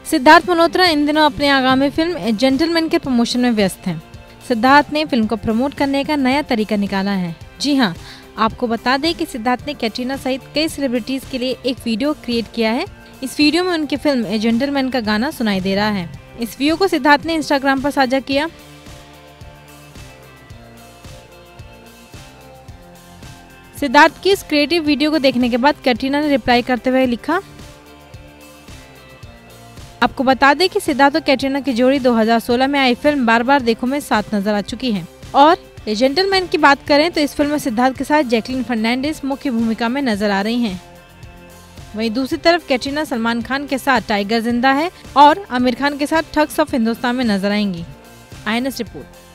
सिद्धार्थ मल्होत्रा इन दिनों अपने आगामी फिल्म ए जेंटलमैन के प्रमोशन में व्यस्त हैं। सिद्धार्थ ने फिल्म को प्रमोट करने का नया तरीका निकाला है। जी हां, आपको बता दें कि सिद्धार्थ ने कैटरीना सहित कई सेलिब्रिटीज के लिए एक वीडियो क्रिएट किया है। इस वीडियो में उनकी फिल्म ए जेंटलमैन का गाना सुनाई दे रहा है। इस वीडियो को सिद्धार्थ ने इंस्टाग्राम पर साझा किया। सिद्धार्थ की इस क्रिएटिव वीडियो को देखने के बाद कैटरीना ने रिप्लाई करते हुए लिखा। आपको बता दें कि सिद्धार्थ और कैटरीना की जोड़ी 2016 में आई फिल्म बार बार देखो में साथ नजर आ चुकी है। और ए जेंटलमैन की बात करें तो इस फिल्म में सिद्धार्थ के साथ जैकलीन फर्नांडिस मुख्य भूमिका में नजर आ रही हैं। वहीं दूसरी तरफ कैटरीना सलमान खान के साथ टाइगर जिंदा है और आमिर खान के साथ ठग्स ऑफ हिंदुस्तान में नजर आएंगी। INS report.